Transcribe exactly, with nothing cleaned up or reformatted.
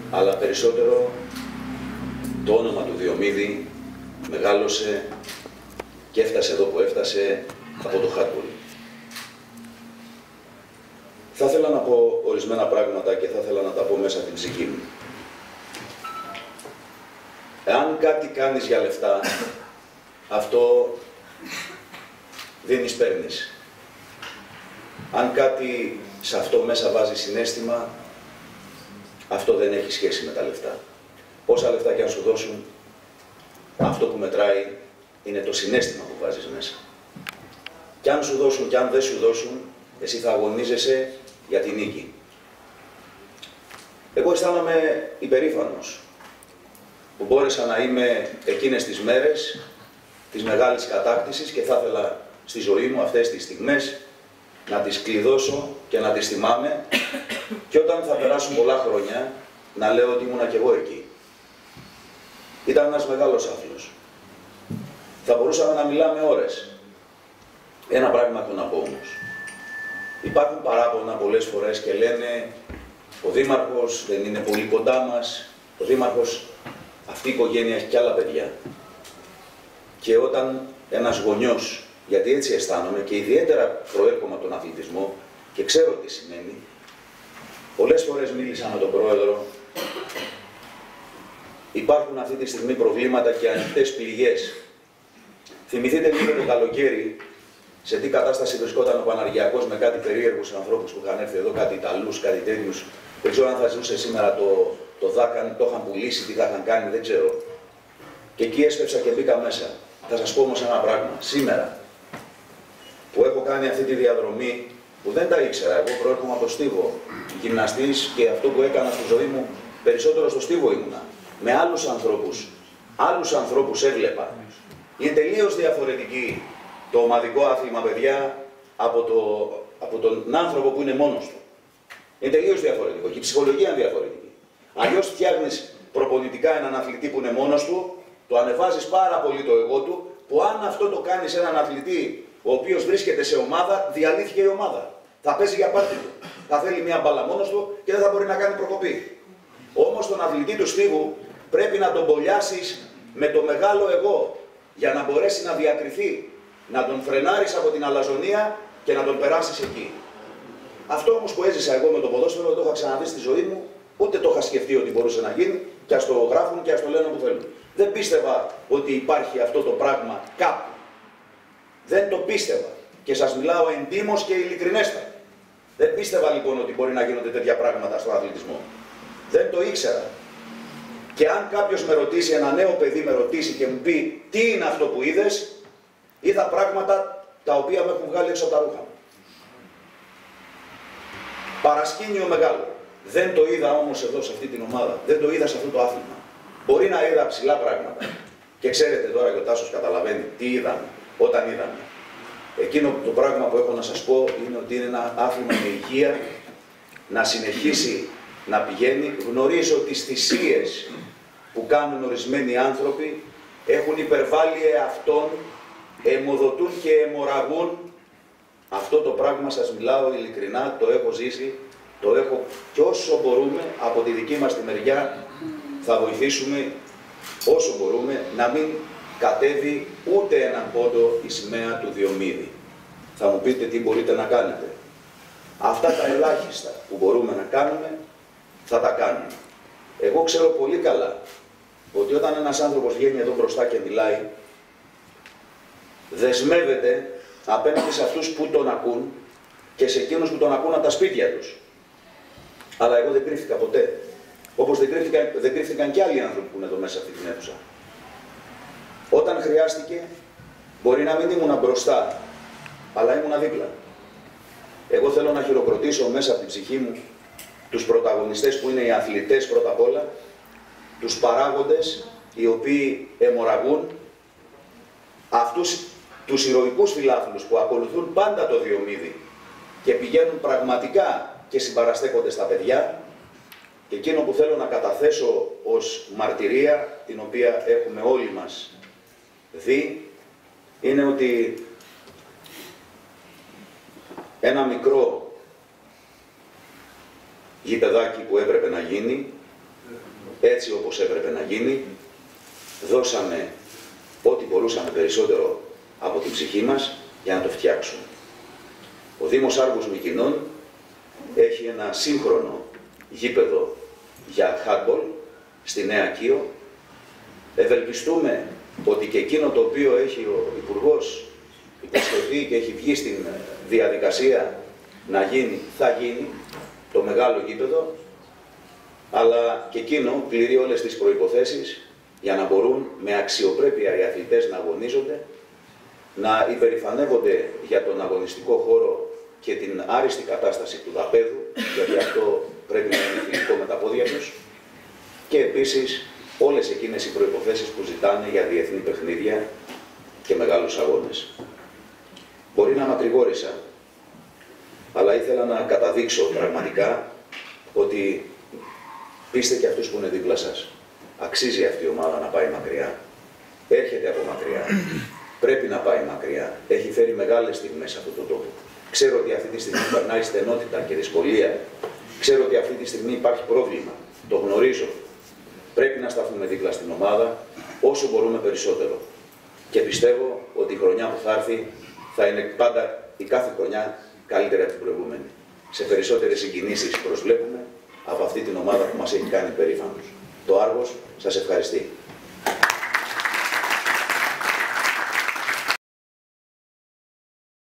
αλλά περισσότερο το όνομα του Διομήδη μεγάλωσε και έφτασε εδώ που έφτασε από το hardball. Θα ήθελα να πω ορισμένα πράγματα και θα ήθελα να τα πω μέσα από την ψυχή μου. Εάν κάτι κάνεις για λεφτά, αυτό δίνεις, παίρνεις. Αν κάτι σε αυτό μέσα βάζει συναίσθημα, αυτό δεν έχει σχέση με τα λεφτά. Όσα λεφτά και αν σου δώσουν, αυτό που μετράει είναι το συναίσθημα που βάζεις μέσα. Κι αν σου δώσουν κι αν δεν σου δώσουν, εσύ θα αγωνίζεσαι για την νίκη. Εγώ αισθάνομαι υπερήφανος που μπόρεσα να είμαι εκείνες τις μέρες της μεγάλης κατάκτησης και θα ήθελα στη ζωή μου αυτές τις στιγμές να τις κλειδώσω και να τις θυμάμαι και όταν θα περάσουν πολλά χρόνια να λέω ότι ήμουνα κι εγώ εκεί. Ήταν ένας μεγάλος άθλος. Θα μπορούσαμε να μιλάμε ώρες. Ένα πράγμα έχω να πω όμως. Υπάρχουν παράπονα πολλές φορές και λένε ο Δήμαρχος δεν είναι πολύ κοντά μας, ο Δήμαρχος, αυτή η οικογένεια έχει κι άλλα παιδιά. Και όταν ένας γονιός, γιατί έτσι αισθάνομαι και ιδιαίτερα προέρχομαι από τον αθλητισμό και ξέρω τι σημαίνει, πολλές φορές μίλησα με τον Πρόεδρο, υπάρχουν αυτή τη στιγμή προβλήματα και ανοιχτές πληγές. Θυμηθείτε λίγο το καλοκαίρι σε τι κατάσταση βρισκόταν ο Παναργιακός με κάτι περίεργους ανθρώπους που είχαν έρθει εδώ, κάτι Ιταλούς, κάτι τέτοιους. Δεν ξέρω αν θα ζούσε σήμερα το, το Δάκαν, το είχαν πουλήσει, τι θα είχαν κάνει, δεν ξέρω. Και εκεί έσπευσα και μπήκα μέσα. Θα σας πω όμως ένα πράγμα. Σήμερα που έχω κάνει αυτή τη διαδρομή που δεν τα ήξερα, εγώ προέρχομαι από το Στίβο, γυμναστής και αυτό που έκανα στη ζωή μου περισσότερο στο Στίβο ήμουνα. Με άλλους ανθρώπους, άλλους ανθρώπους έβλεπα. Είναι τελείως διαφορετική το ομαδικό άθλημα, παιδιά, από, το, από τον άνθρωπο που είναι μόνος του. Είναι τελείως διαφορετικό και η ψυχολογία είναι διαφορετική. Αλλιώς φτιάχνεις προπονητικά έναν αθλητή που είναι μόνος του, το ανεβάζεις πάρα πολύ το εγώ του, που αν αυτό το κάνεις έναν αθλητή ο οποίος βρίσκεται σε ομάδα, διαλύθηκε η ομάδα. Θα παίζει για πάρτι του. Θα θέλει μια μπάλα μόνος του και δεν θα μπορεί να κάνει προκοπή. Όμως τον αθλητή του Στίβου πρέπει να τον μπολιάσεις με το μεγάλο εγώ για να μπορέσει να διακριθεί, να τον φρενάρεις από την αλαζονία και να τον περάσεις εκεί. Αυτό όμως που έζησα εγώ με το ποδόσφαιρο δεν το είχα ξαναδεί στη ζωή μου, ούτε το είχα σκεφτεί ότι μπορούσε να γίνει και ας το γράφουν και ας το λένε που θέλουν. Δεν πίστευα ότι υπάρχει αυτό το πράγμα κάπου. Δεν το πίστευα. Και σας μιλάω εντύμως και ειλικρινέστατα. Δεν πίστευα λοιπόν ότι μπορεί να γίνονται τέτοια πράγματα στον αθλητισμό. Δεν το ήξερα. Και αν κάποιος με ρωτήσει, ένα νέο παιδί με ρωτήσει και μου πει τι είναι αυτό που είδες, είδα πράγματα τα οποία με έχουν βγάλει έξω από τα ρούχα μου. Παρασκήνιο μεγάλο. Δεν το είδα όμως εδώ σε αυτή την ομάδα. Δεν το είδα σε αυτό το άθλημα. Μπορεί να είδα ψηλά πράγματα. Και ξέρετε τώρα και ο Τάσος καταλαβαίνει τι είδαμε όταν είδαμε. Εκείνο το πράγμα που έχω να σας πω είναι ότι είναι ένα άθλημα με υγεία, να συνεχίσει να πηγαίνει. Γνωρίζω τις θυσίες που κάνουν ορισμένοι άνθρωποι, έχουν υπερβάλει εαυτόν, αιμοδοτούν και αιμορραγούν. Αυτό το πράγμα σας μιλάω ειλικρινά, το έχω ζήσει, το έχω και όσο μπορούμε από τη δική μας τη μεριά θα βοηθήσουμε όσο μπορούμε να μην κατέβει ούτε έναν πόντο η σημαία του Διομήδη. Θα μου πείτε τι μπορείτε να κάνετε. Αυτά τα ελάχιστα που μπορούμε να κάνουμε θα τα κάνουμε. Εγώ ξέρω πολύ καλά ότι όταν ένας άνθρωπος βγαίνει εδώ μπροστά και μιλάει, δεσμεύεται απέναντι σε αυτούς που τον ακούν και σε εκείνους που τον ακούν από τα σπίτια τους. Αλλά εγώ δεν κρύφτηκα ποτέ. Όπως δεν κρύφτηκαν, δεν κρύφτηκαν και άλλοι άνθρωποι που είναι εδώ μέσα σε αυτή την αίθουσα. Όταν χρειάστηκε, μπορεί να μην ήμουνα μπροστά, αλλά ήμουνα δίπλα. Εγώ θέλω να χειροκροτήσω μέσα από την ψυχή μου τους πρωταγωνιστές που είναι οι αθλητές πρώτα απ' όλα, τους παράγοντες οι οποίοι αιμορραγούν, αυτούς τους ηρωικούς φιλάθλους που ακολουθούν πάντα το Διομήδη και πηγαίνουν πραγματικά και συμπαραστέκονται στα παιδιά. Και εκείνο που θέλω να καταθέσω ως μαρτυρία, την οποία έχουμε όλοι μας δει, είναι ότι ένα μικρό γηπεδάκι που έπρεπε να γίνει, έτσι όπως έπρεπε να γίνει. Δώσαμε ό,τι μπορούσαμε περισσότερο από την ψυχή μας για να το φτιάξουμε. Ο Δήμος Άργους Μυκηνών έχει ένα σύγχρονο γήπεδο για handball στη Νέα Κείο. Ευελπιστούμε ότι και εκείνο το οποίο έχει ο Υπουργός υποσχεθεί και έχει βγει στην διαδικασία να γίνει, θα γίνει το μεγάλο γήπεδο, αλλά και εκείνο πληρεί όλες τις προϋποθέσεις για να μπορούν με αξιοπρέπεια οι αθλητές να αγωνίζονται, να υπερηφανεύονται για τον αγωνιστικό χώρο και την άριστη κατάσταση του δαπέδου, γιατί αυτό πρέπει να είναι φιλικό με τα πόδια τους, και επίσης όλες εκείνες οι προϋποθέσεις που ζητάνε για διεθνή παιχνίδια και μεγάλους αγώνες. Μπορεί να μακρηγόρησα, αλλά ήθελα να καταδείξω πραγματικά ότι πείστε και αυτούς που είναι δίπλα σας. Αξίζει αυτή η ομάδα να πάει μακριά. Έρχεται από μακριά. Πρέπει να πάει μακριά. Έχει φέρει μεγάλες στιγμές σε αυτόν τον τόπο. Ξέρω ότι αυτή τη στιγμή περνάει στενότητα και δυσκολία. Ξέρω ότι αυτή τη στιγμή υπάρχει πρόβλημα. Το γνωρίζω. Πρέπει να σταθούμε δίπλα στην ομάδα όσο μπορούμε περισσότερο. Και πιστεύω ότι η χρονιά που θα έρθει θα είναι πάντα η κάθε χρονιά καλύτερη από την προηγούμενη. Σε περισσότερες συγκινήσεις προσβλέπουμε από αυτή την ομάδα που μας έχει κάνει περήφανος. Το Άργος σας ευχαριστεί.